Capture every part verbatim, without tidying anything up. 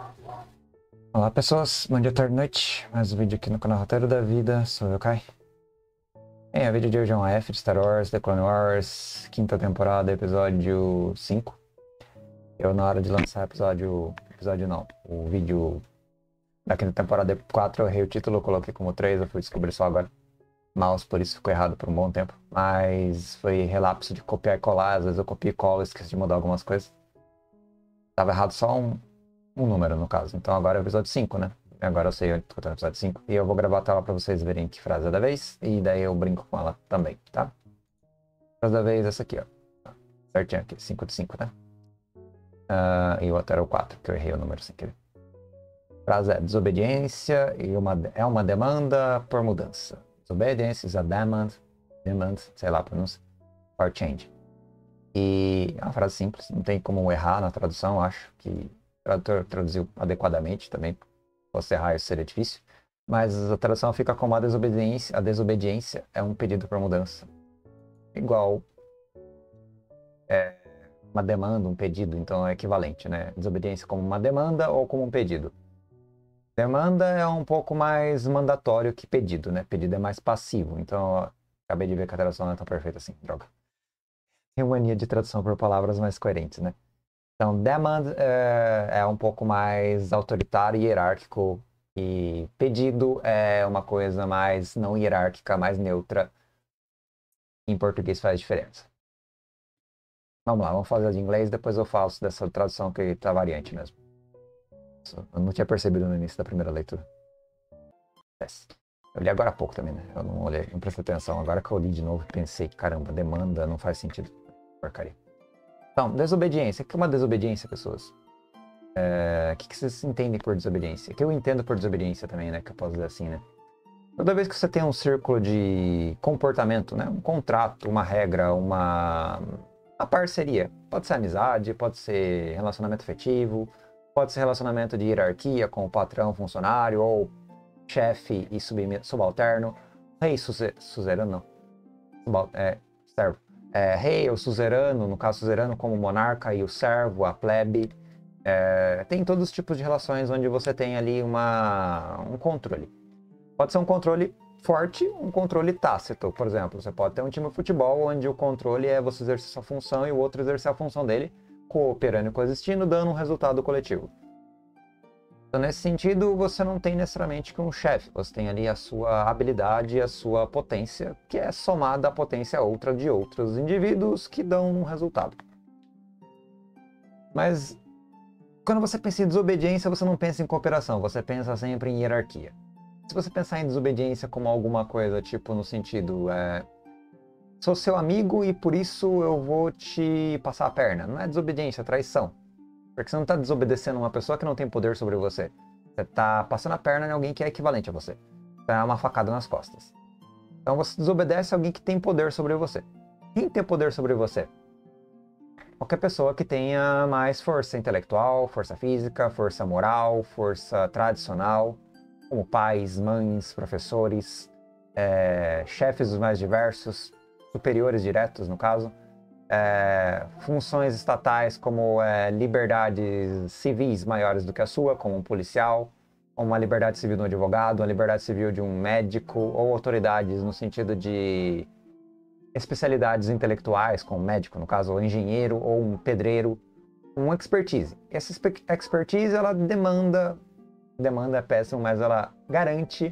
Olá pessoas, bom dia, tarde, noite. Mais um vídeo aqui no canal Roteiro da Vida, sou eu, Kai. Bem, o vídeo de hoje é um A F de Star Wars, The Clone Wars, quinta temporada, episódio cinco. Eu, na hora de lançar episódio... episódio não, o vídeo da quinta temporada quatro, eu errei o título, eu coloquei como três, eu fui descobrir só agora. Mouse, por isso ficou errado por um bom tempo. Mas foi relapso de copiar e colar, às vezes eu copio e colo, esqueci de mudar algumas coisas. Tava errado só um... um número, no caso. Então agora é o episódio cinco, né? Agora eu sei onde tô no episódio cinco. E eu vou gravar a tela pra vocês verem que frase é da vez. E daí eu brinco com ela também, tá? Frase da vez, essa aqui, ó. Certinho aqui, cinco de cinco, né? Uh, e o outro era o quatro, que eu errei o número sem querer. Frase é desobediência e uma, é uma demanda por mudança. Disobedience is a demand, demand, sei lá a pronúncia, for change. E é uma frase simples, não tem como errar na tradução, acho que o tradutor traduziu adequadamente também. Se fosse errar, isso seria difícil. Mas a tradução fica como a desobediência. A desobediência é um pedido por mudança. Igual é uma demanda, um pedido, então é equivalente, né? Desobediência como uma demanda ou como um pedido. Demanda é um pouco mais mandatório que pedido, né? Pedido é mais passivo. Então, ó, acabei de ver que a tradução não é tão perfeita assim, droga. Tenho mania de tradução por palavras mais coerentes, né? Então, demand é, é um pouco mais autoritário e hierárquico, e pedido é uma coisa mais não hierárquica, mais neutra. Em português faz diferença. Vamos lá, vamos fazer de inglês, depois eu faço dessa tradução que tá variante mesmo. Eu não tinha percebido no início da primeira leitura. Eu li agora há pouco também, né? Eu não olhei, não prestei atenção. Agora que eu li de novo, pensei, caramba, demanda não faz sentido. Porcaria. Então, desobediência. O que é uma desobediência, pessoas? É, o que, que vocês entendem por desobediência? O que eu entendo por desobediência também, né? Que eu posso dizer assim, né? Toda vez que você tem um círculo de comportamento, né? Um contrato, uma regra, uma, uma parceria. Pode ser amizade, pode ser relacionamento afetivo, pode ser relacionamento de hierarquia com o patrão, funcionário, ou chefe e subalterno. Rei, suzerano, não. Subal, é, servo. É, rei ou suzerano, no caso suzerano como monarca e o servo, a plebe. É, tem todos os tipos de relações onde você tem ali uma, um controle. Pode ser um controle forte, um controle tácito, por exemplo. Você pode ter um time de futebol onde o controle é você exercer sua função e o outro exercer a função dele, cooperando e coexistindo, dando um resultado coletivo. Então, nesse sentido, você não tem necessariamente que um chefe. Você tem ali a sua habilidade e a sua potência, que é somada à potência outra de outros indivíduos que dão um resultado. Mas, quando você pensa em desobediência, você não pensa em cooperação, você pensa sempre em hierarquia. Se você pensar em desobediência como alguma coisa, tipo, no sentido, é, sou seu amigo e por isso eu vou te passar a perna. Não é desobediência, é traição. Porque você não está desobedecendo uma pessoa que não tem poder sobre você. Você está passando a perna em alguém que é equivalente a você. É uma facada nas costas. Então você desobedece alguém que tem poder sobre você. Quem tem poder sobre você? Qualquer pessoa que tenha mais força intelectual, força física, força moral, força tradicional, como pais, mães, professores, é, chefes dos mais diversos, superiores diretos, no caso. É, funções estatais como é, liberdades civis maiores do que a sua, como um policial, uma liberdade civil de um advogado, uma liberdade civil de um médico, ou autoridades no sentido de especialidades intelectuais, como médico, no caso, ou engenheiro, ou um pedreiro, um expertise. Essa expertise, ela demanda, demanda é péssimo, mas ela garante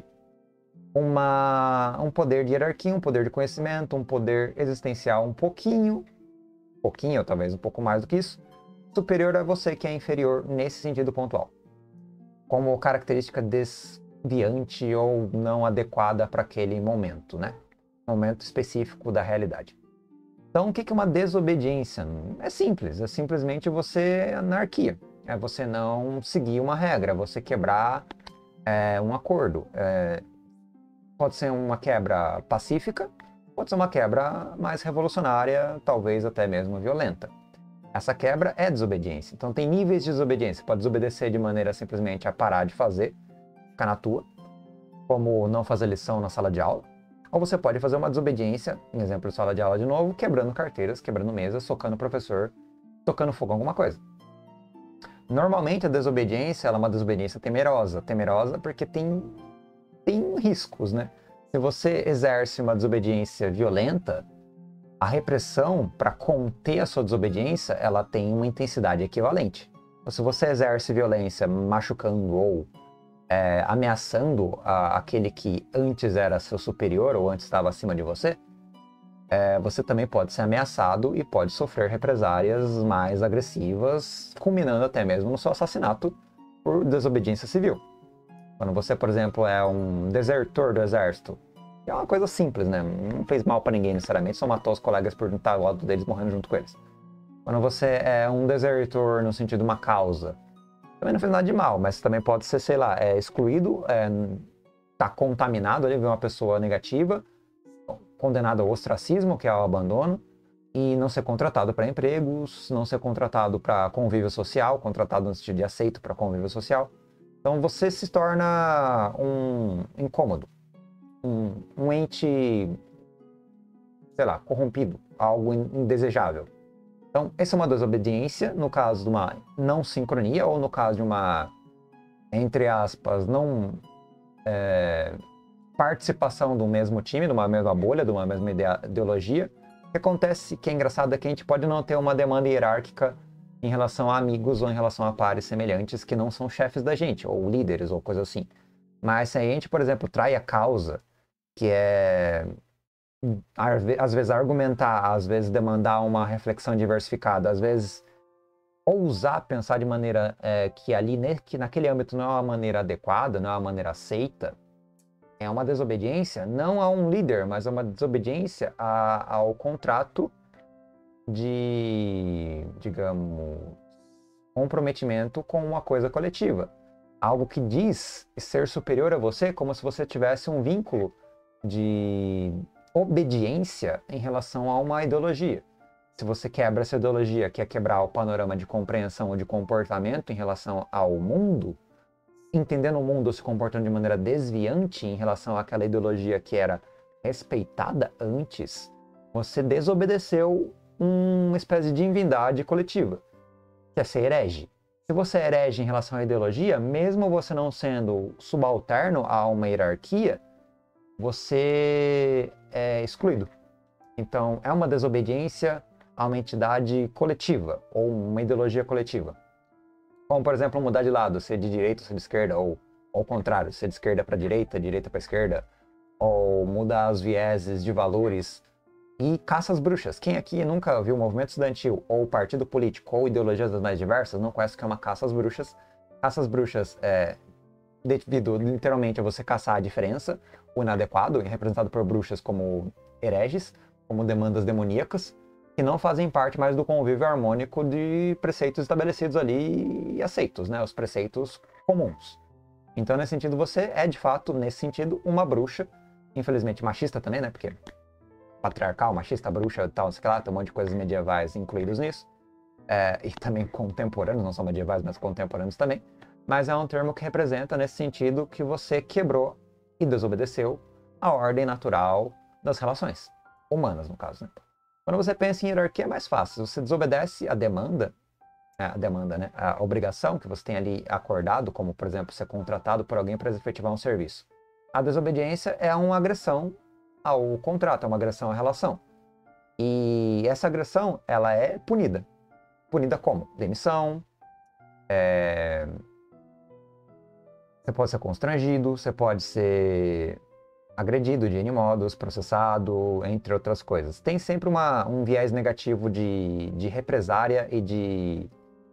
uma, um poder de hierarquia, um poder de conhecimento, um poder existencial um pouquinho pouquinho, ou talvez um pouco mais do que isso, superior a você que é inferior nesse sentido pontual. Como característica desviante ou não adequada para aquele momento, né? Momento específico da realidade. Então, o que é uma desobediência? É simples, é simplesmente você anarquia. É você não seguir uma regra, é você quebrar é, um acordo. É, pode ser uma quebra pacífica, pode ser uma quebra mais revolucionária, talvez até mesmo violenta. Essa quebra é desobediência. Então tem níveis de desobediência. Você pode desobedecer de maneira simplesmente a parar de fazer, ficar na tua, como não fazer lição na sala de aula. Ou você pode fazer uma desobediência, em exemplo de sala de aula de novo, quebrando carteiras, quebrando mesas, socando o professor, tocando fogo em alguma coisa. Normalmente a desobediência ela é uma desobediência temerosa. Temerosa porque tem, tem riscos, né? Se você exerce uma desobediência violenta, a repressão para conter a sua desobediência, ela tem uma intensidade equivalente. Então, se você exerce violência machucando ou é, ameaçando a, aquele que antes era seu superior ou antes estava acima de você, é, você também pode ser ameaçado e pode sofrer represálias mais agressivas, culminando até mesmo no seu assassinato por desobediência civil. Quando você, por exemplo, é um desertor do exército, é uma coisa simples, né? Não fez mal pra ninguém necessariamente, só matou os colegas por não estar ao lado deles morrendo junto com eles. Quando você é um desertor no sentido de uma causa, também não fez nada de mal, mas também pode ser, sei lá, é excluído, é, tá contaminado ali, ver uma pessoa negativa, condenado ao ostracismo, que é o abandono, e não ser contratado para empregos, não ser contratado para convívio social, contratado no sentido de aceito para convívio social. Então você se torna um incômodo, um, um ente, sei lá, corrompido, algo indesejável. Então, essa é uma desobediência, no caso de uma não sincronia, ou no caso de uma, entre aspas, não é, participação do mesmo time, de uma mesma bolha, de uma mesma ideologia. O que acontece, que é engraçado, é que a gente pode não ter uma demanda hierárquica em relação a amigos ou em relação a pares semelhantes que não são chefes da gente, ou líderes, ou coisa assim. Mas se a gente, por exemplo, trai a causa, que é, às vezes, argumentar, às vezes demandar uma reflexão diversificada, às vezes ousar pensar de maneira é, que ali, que naquele âmbito não é uma maneira adequada, não é uma maneira aceita, é uma desobediência não a um líder, mas é uma desobediência a, ao contrato de, digamos, comprometimento com uma coisa coletiva. Algo que diz ser superior a você, como se você tivesse um vínculo de obediência em relação a uma ideologia. Se você quebra essa ideologia, quer quebrar o panorama de compreensão ou de comportamento em relação ao mundo, entendendo o mundo se comportando de maneira desviante em relação àquela ideologia que era respeitada antes, você desobedeceu uma espécie de divindade coletiva, que é ser herege. Se você é herege em relação à ideologia, mesmo você não sendo subalterno a uma hierarquia, você é excluído. Então, é uma desobediência a uma entidade coletiva, ou uma ideologia coletiva. Como, por exemplo, mudar de lado, ser de direita ou ser de esquerda, ou ao contrário, ser de esquerda para direita, direita para esquerda, ou mudar os vieses de valores e caça às bruxas. Quem aqui nunca viu o movimento estudantil, ou partido político, ou ideologias das mais diversas, não conhece o que é uma caça às bruxas. Caça às bruxas é devido literalmente a você caçar a diferença, o inadequado, representado por bruxas como hereges, como demandas demoníacas, que não fazem parte mais do convívio harmônico de preceitos estabelecidos ali e aceitos, né? Os preceitos comuns. Então, nesse sentido, você é, de fato, nesse sentido, uma bruxa, infelizmente machista também, né? Porque patriarcal, machista, bruxa e tal, não sei o que lá, tem um monte de coisas medievais incluídos nisso. É, e também contemporâneos, não são medievais, mas contemporâneos também. Mas é um termo que representa, nesse sentido, que você quebrou e desobedeceu a ordem natural das relações humanas, no caso, né? Quando você pensa em hierarquia é mais fácil. Você desobedece a demanda, a demanda, né? A obrigação que você tem ali acordado, como, por exemplo, ser contratado por alguém para efetivar um serviço. A desobediência é uma agressão ao contrato, é uma agressão à relação. E essa agressão, ela é punida. Punida como? Demissão, é... você pode ser constrangido, você pode ser agredido de N modos, processado, entre outras coisas. Tem sempre uma, um viés negativo de, de represária e de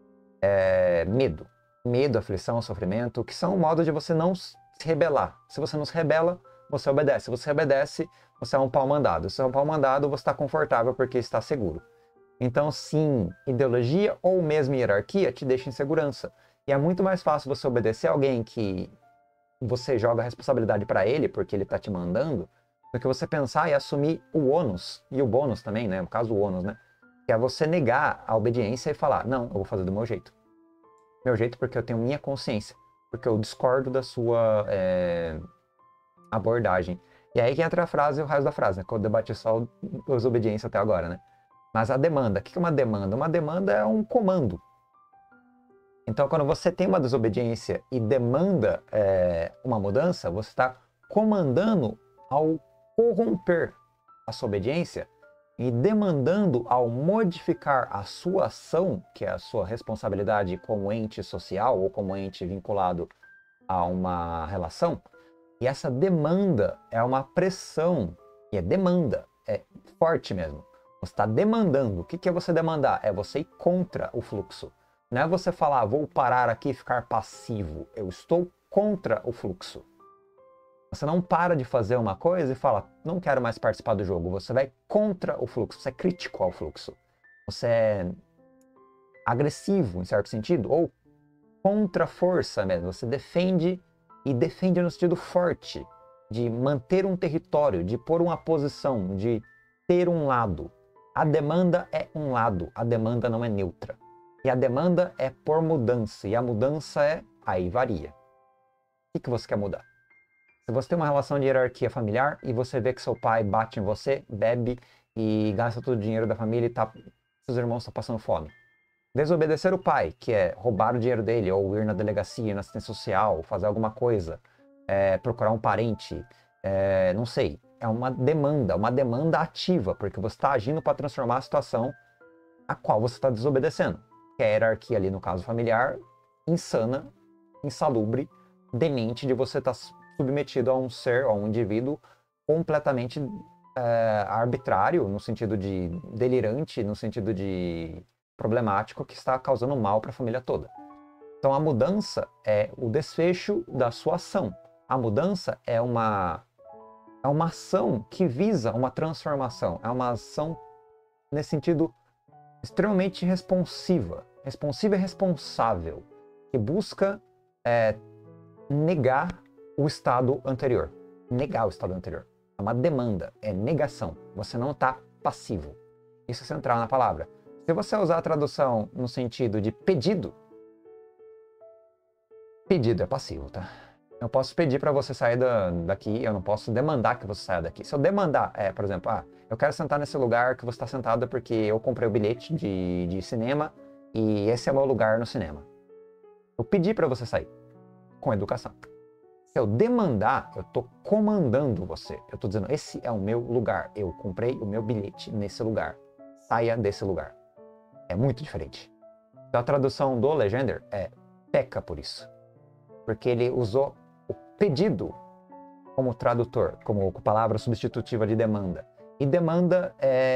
é, medo. Medo, aflição, sofrimento, que são modos de você não se rebelar. Se você não se rebela, você obedece. Se você obedece, você é um pau mandado. Se você é um pau mandado, você está confortável porque está seguro. Então, sim, ideologia ou mesmo hierarquia te deixa em segurança. E é muito mais fácil você obedecer a alguém que você joga a responsabilidade para ele, porque ele está te mandando, do que você pensar e assumir o ônus, e o bônus também, né? No caso, o ônus, né? Que é você negar a obediência e falar, não, eu vou fazer do meu jeito. Meu jeito porque eu tenho minha consciência, porque eu discordo da sua é, abordagem. E aí que entra a frase e o resto da frase, né? Que eu debati só a desobediência até agora, né? Mas a demanda, o que é uma demanda? Uma demanda é um comando. Então, quando você tem uma desobediência e demanda é, uma mudança, você está comandando ao corromper a sua obediência e demandando ao modificar a sua ação, que é a sua responsabilidade como ente social ou como ente vinculado a uma relação. E essa demanda é uma pressão, e é demanda, é forte mesmo. Você está demandando. O que é você demandar? É você ir contra o fluxo. Não é você falar, vou parar aqui e ficar passivo. Eu estou contra o fluxo. Você não para de fazer uma coisa e fala, não quero mais participar do jogo. Você vai contra o fluxo, você é crítico ao fluxo. Você é agressivo, em certo sentido, ou contra a força mesmo. Você defende, e defende no sentido forte, de manter um território, de pôr uma posição, de ter um lado. A demanda é um lado, a demanda não é neutra. E a demanda é por mudança, e a mudança é, aí varia. O que você quer mudar? Se você tem uma relação de hierarquia familiar e você vê que seu pai bate em você, bebe e gasta todo o dinheiro da família e tá, seus irmãos estão passando fome. Desobedecer o pai, que é roubar o dinheiro dele, ou ir na delegacia, ir na assistência social, fazer alguma coisa, é, procurar um parente, é, não sei. É uma demanda, uma demanda ativa, porque você está agindo para transformar a situação a qual você está desobedecendo. Que é a hierarquia ali, no caso familiar, insana, insalubre, demente de você estar submetido a um ser, a um indivíduo completamente é, arbitrário, no sentido de delirante, no sentido de problemático, que está causando mal para a família toda. Então a mudança é o desfecho da sua ação. A mudança é uma, é uma ação que visa uma transformação. É uma ação, nesse sentido, extremamente responsiva. Responsiva e responsável. Que busca é, negar o estado anterior. Negar o estado anterior. É uma demanda, é negação. Você não está passivo. Isso é central na palavra. Se você usar a tradução no sentido de pedido, pedido é passivo, tá? Eu posso pedir para você sair da, daqui, eu não posso demandar que você saia daqui. Se eu demandar, é, por exemplo, ah, eu quero sentar nesse lugar que você está sentado porque eu comprei o bilhete de, de cinema e esse é o meu lugar no cinema. Eu pedi para você sair, com educação. Se eu demandar, eu estou comandando você. Eu estou dizendo, esse é o meu lugar. Eu comprei o meu bilhete nesse lugar. Saia desse lugar. É muito diferente. Então a tradução do Legender é peca por isso. Porque ele usou o pedido como tradutor, como palavra substitutiva de demanda. E demanda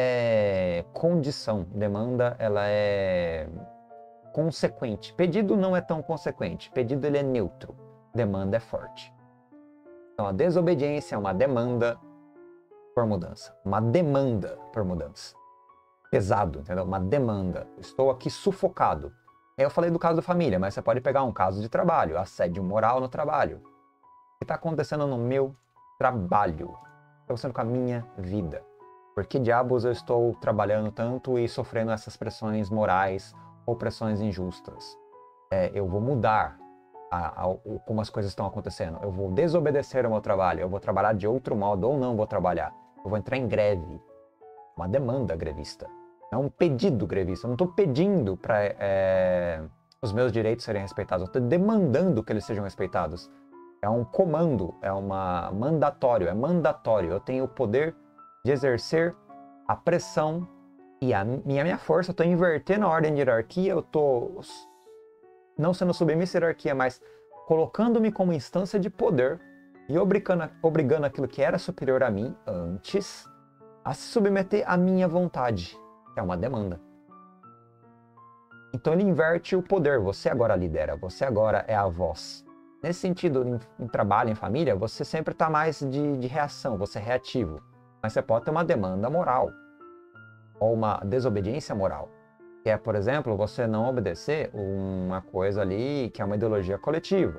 é condição. Demanda, ela é consequente. Pedido não é tão consequente. Pedido, ele é neutro. Demanda é forte. Então a desobediência é uma demanda por mudança. Uma demanda por mudança. Pesado, entendeu? Uma demanda. Estou aqui sufocado. Eu falei do caso da família, mas você pode pegar um caso de trabalho, assédio moral no trabalho. O que está acontecendo no meu trabalho? O que está acontecendo com a minha vida? Por que diabos eu estou trabalhando tanto e sofrendo essas pressões morais ou pressões injustas? É, eu vou mudar a, a, o, como as coisas estão acontecendo. Eu vou desobedecer ao meu trabalho. Eu vou trabalhar de outro modo ou não vou trabalhar. Eu vou entrar em greve. Uma demanda grevista. É um pedido grevista. Eu não estou pedindo para é, os meus direitos serem respeitados. Eu estou demandando que eles sejam respeitados. É um comando, é uma mandatório, é mandatório. Eu tenho o poder de exercer a pressão e a minha, minha força. Eu estou invertendo a ordem de hierarquia. Eu estou não sendo submisso à hierarquia, mas colocando-me como instância de poder e obrigando, obrigando aquilo que era superior a mim antes a se submeter à minha vontade. É uma demanda. Então ele inverte o poder. Você agora lidera, você agora é a voz. Nesse sentido, em, em trabalho, em família, você sempre está mais de, de reação, você é reativo. Mas você pode ter uma demanda moral. Ou uma desobediência moral. Que é, por exemplo, você não obedecer uma coisa ali que é uma ideologia coletiva.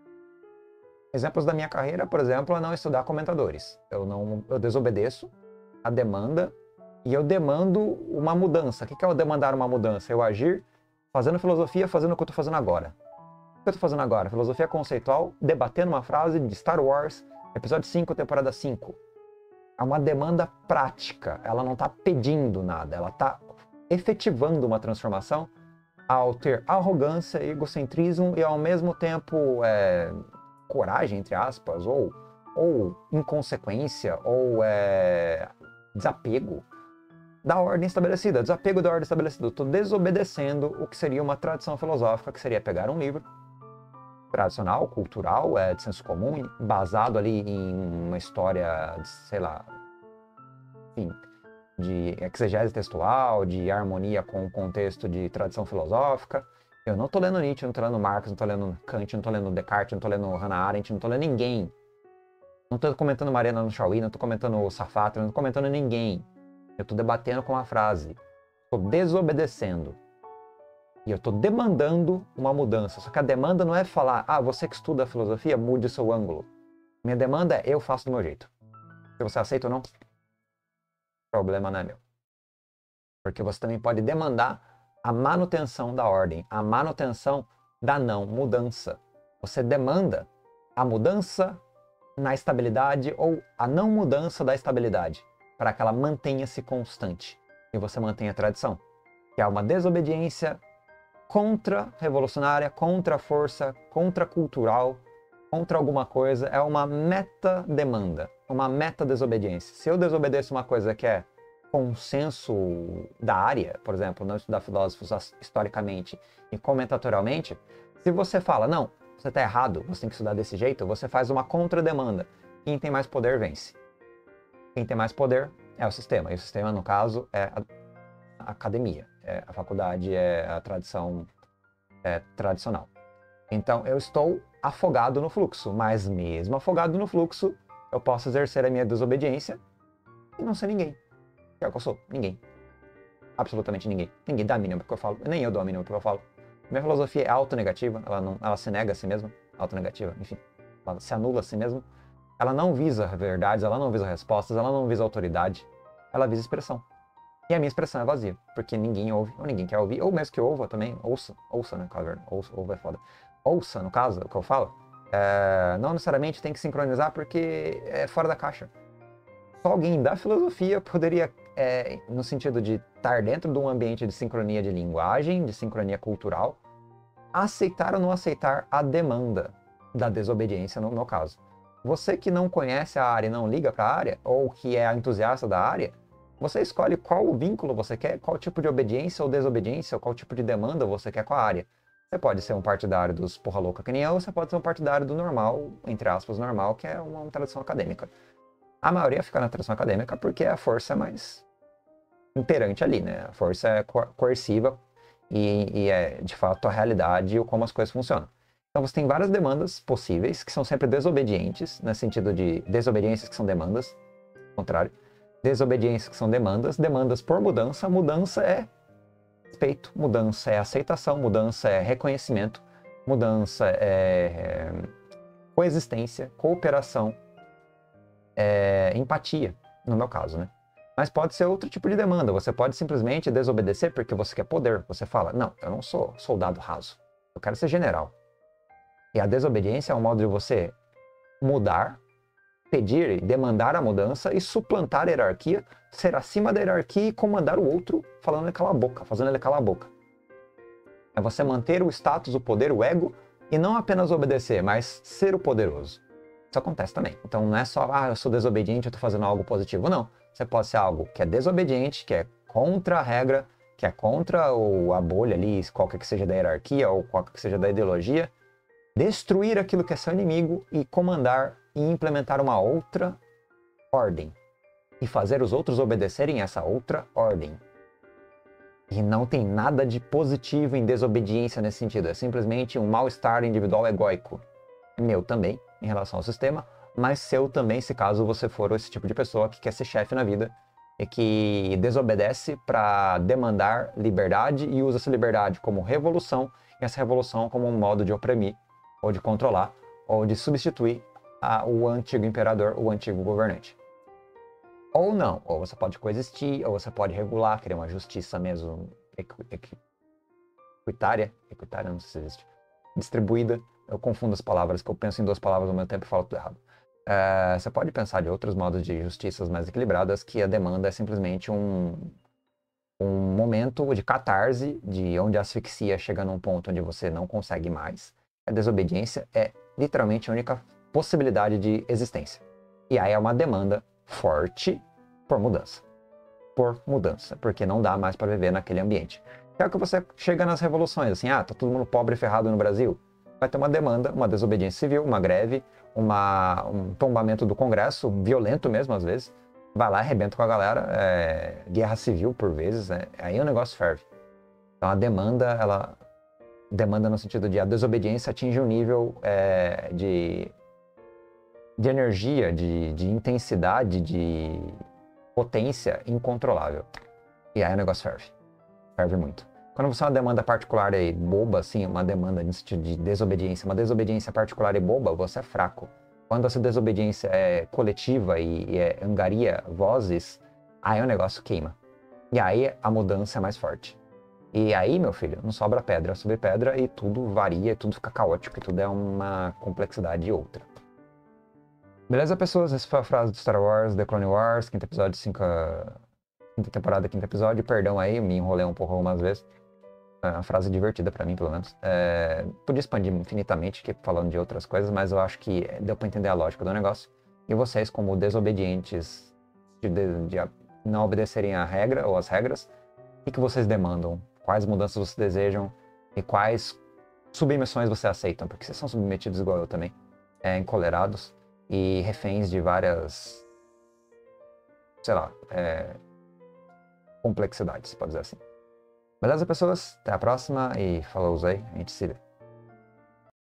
Exemplos da minha carreira, por exemplo, é não estudar comentadores. Eu, não, eu desobedeço a demanda e eu demando uma mudança. O que é eu demandar uma mudança? Eu agir fazendo filosofia, fazendo o que eu estou fazendo agora. O que eu estou fazendo agora? Filosofia conceitual, debatendo uma frase de Star Wars, episódio cinco, temporada cinco. É uma demanda prática. Ela não está pedindo nada. Ela está efetivando uma transformação ao ter arrogância, egocentrismo e ao mesmo tempo é, coragem, entre aspas, ou, ou inconsequência, ou é, desapego da ordem estabelecida, desapego da ordem estabelecida. Estou desobedecendo o que seria uma tradição filosófica, que seria pegar um livro tradicional, cultural, é, de senso comum, basado ali em uma história, sei lá, enfim, de exegese textual, de harmonia com o contexto de tradição filosófica. Eu não estou lendo Nietzsche, não estou lendo Marx, não estou lendo Kant, não estou lendo Descartes, não estou lendo Hannah Arendt, não estou lendo ninguém. Não estou comentando Mariana Chauí, não estou comentando Sartre, não estou comentando ninguém. Eu estou debatendo com uma frase. Estou desobedecendo. E eu estou demandando uma mudança. Só que a demanda não é falar, ah, você que estuda filosofia, mude seu ângulo. Minha demanda é, eu faço do meu jeito. Se você aceita ou não, o problema não é meu. Porque você também pode demandar a manutenção da ordem, a manutenção da não mudança. Você demanda a mudança na estabilidade ou a não mudança da estabilidade, para que ela mantenha-se constante e você mantenha a tradição, que é uma desobediência contra-revolucionária, contra-força, contra-cultural, contra alguma coisa, é uma meta-demanda, uma meta-desobediência. Se eu desobedeço uma coisa que é consenso da área, por exemplo, não estudar filósofos historicamente e comentatorialmente, se você fala, não, você está errado, você tem que estudar desse jeito, você faz uma contrademanda. Quem tem mais poder vence. Quem tem mais poder é o sistema, e o sistema, no caso, é a academia, é a faculdade, é a tradição é, tradicional. Então, eu estou afogado no fluxo, mas mesmo afogado no fluxo, eu posso exercer a minha desobediência e não ser ninguém. Que é o que eu sou, ninguém. Absolutamente ninguém. Ninguém dá a mínima porque eu falo, nem eu dou a mínima porque eu falo. Minha filosofia é autonegativa, ela, não, ela se nega a si mesma, autonegativa, enfim, ela se anula a si mesma. Ela não visa verdades, ela não visa respostas, ela não visa autoridade, ela visa expressão. E a minha expressão é vazia, porque ninguém ouve, ou ninguém quer ouvir, ou mesmo que ouva também, ouça, ouça, né, caso, ouça, ouva é foda. Ouça, no caso, o que eu falo, é, não necessariamente tem que sincronizar porque é fora da caixa. Só alguém da filosofia poderia, é, no sentido de estar dentro de um ambiente de sincronia de linguagem, de sincronia cultural, aceitar ou não aceitar a demanda da desobediência, no meu caso. Você que não conhece a área e não liga para a área, ou que é entusiasta da área, você escolhe qual vínculo você quer, qual tipo de obediência ou desobediência, ou qual tipo de demanda você quer com a área. Você pode ser um partidário dos porra louca que nem eu, ou você pode ser um partidário do normal, entre aspas, normal, que é uma, uma tradição acadêmica. A maioria fica na tradição acadêmica porque a força é mais imperante ali, né? A força é co coerciva e, e é, de fato, a realidade e como as coisas funcionam. Então você tem várias demandas possíveis, que são sempre desobedientes, no sentido de desobediências que são demandas, ao contrário. Desobediências que são demandas, demandas por mudança, mudança é respeito, mudança é aceitação, mudança é reconhecimento, mudança é, é coexistência, cooperação, é, empatia, no meu caso, né? Mas pode ser outro tipo de demanda, você pode simplesmente desobedecer porque você quer poder, você fala, não, eu não sou soldado raso, eu quero ser general. E a desobediência é um modo de você mudar, pedir e demandar a mudança e suplantar a hierarquia, ser acima da hierarquia e comandar o outro falando ele calar a boca, fazendo ele calar a boca. É você manter o status, o poder, o ego e não apenas obedecer, mas ser o poderoso. Isso acontece também. Então não é só, ah, eu sou desobediente, eu tô fazendo algo positivo. Não. Você pode ser algo que é desobediente, que é contra a regra, que é contra o, a bolha ali, qualquer que seja da hierarquia ou qualquer que seja da ideologia, destruir aquilo que é seu inimigo e comandar e implementar uma outra ordem. E fazer os outros obedecerem essa outra ordem. E não tem nada de positivo em desobediência nesse sentido. É simplesmente um mal-estar individual egóico. Meu também, em relação ao sistema, mas seu também, se caso você for esse tipo de pessoa que quer ser chefe na vida e que desobedece para demandar liberdade e usa essa liberdade como revolução e essa revolução como um modo de oprimir ou de controlar ou de substituir a, o antigo imperador, o antigo governante. Ou não, ou você pode coexistir, ou você pode regular, criar uma justiça mesmo equi, equi, equitária, equitária, não sei se existe, distribuída. Eu confundo as palavras, que eu penso em duas palavras ao mesmo tempo e falo tudo errado. É, você pode pensar de outros modos de justiças mais equilibradas, que a demanda é simplesmente um, um momento de catarse, de onde a asfixia chega num ponto onde você não consegue mais. A desobediência é literalmente a única possibilidade de existência. E aí é uma demanda forte por mudança. Por mudança, porque não dá mais para viver naquele ambiente. É o que você chega nas revoluções, assim, ah, tá todo mundo pobre e ferrado no Brasil. Vai ter uma demanda, uma desobediência civil, uma greve, uma, um tombamento do Congresso, violento mesmo às vezes. Vai lá, arrebenta com a galera, é, guerra civil por vezes, né? Aí o negócio ferve. Então a demanda, ela demanda no sentido de a desobediência atinge um nível é, de, de energia, de, de intensidade, de potência incontrolável. E aí o negócio ferve. Ferve muito. Quando você é uma demanda particular e boba, assim, uma demanda no sentido de desobediência, uma desobediência particular e boba, você é fraco. Quando essa desobediência é coletiva e, e é, angaria vozes, aí o negócio queima. E aí a mudança é mais forte. E aí, meu filho, não sobra pedra sobre pedra e tudo varia, tudo fica caótico e tudo é uma complexidade outra. Beleza, pessoas? Essa foi a frase do Star Wars, The Clone Wars, quinto episódio, cinco, quinta temporada, quinto episódio. Perdão aí, me enrolei um pouco algumas vezes. É uma frase divertida pra mim, pelo menos. É, podia expandir infinitamente, que falando de outras coisas, mas eu acho que deu pra entender a lógica do negócio. E vocês, como desobedientes de, de, de não obedecerem a regra ou as regras, o que vocês demandam? Quais mudanças vocês desejam? E quais submissões vocês aceitam? Porque vocês são submetidos igual eu também. É, encolerados e reféns de várias, sei lá, é, complexidades, pode dizer assim. Beleza, pessoas? Até a próxima e falou aí, a gente se vê.